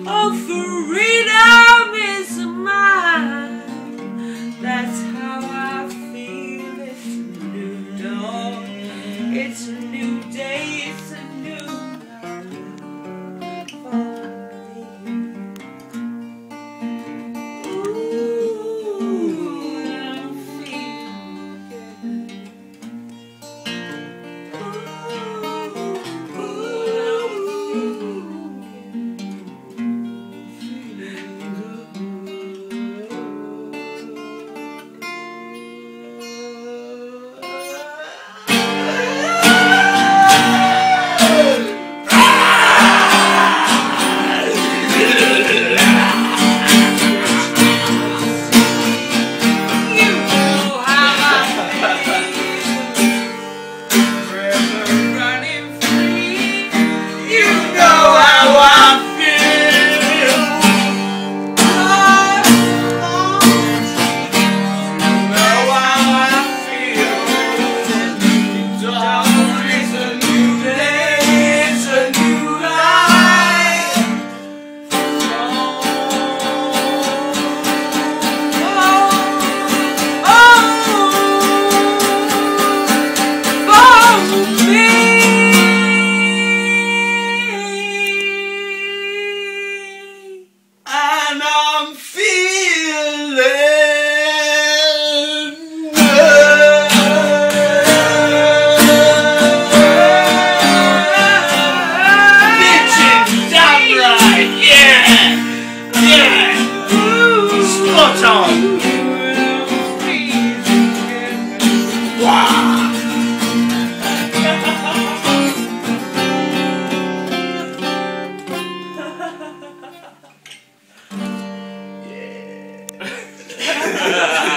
Oh, freedom is mine. That's how I feel. It's a new dawn. It's a new day. It's a new life for me. Ooh, I'm feeling good. And I'm feeling bitchin' damn right, yeah, yeah, spot on. Wow. Yeah.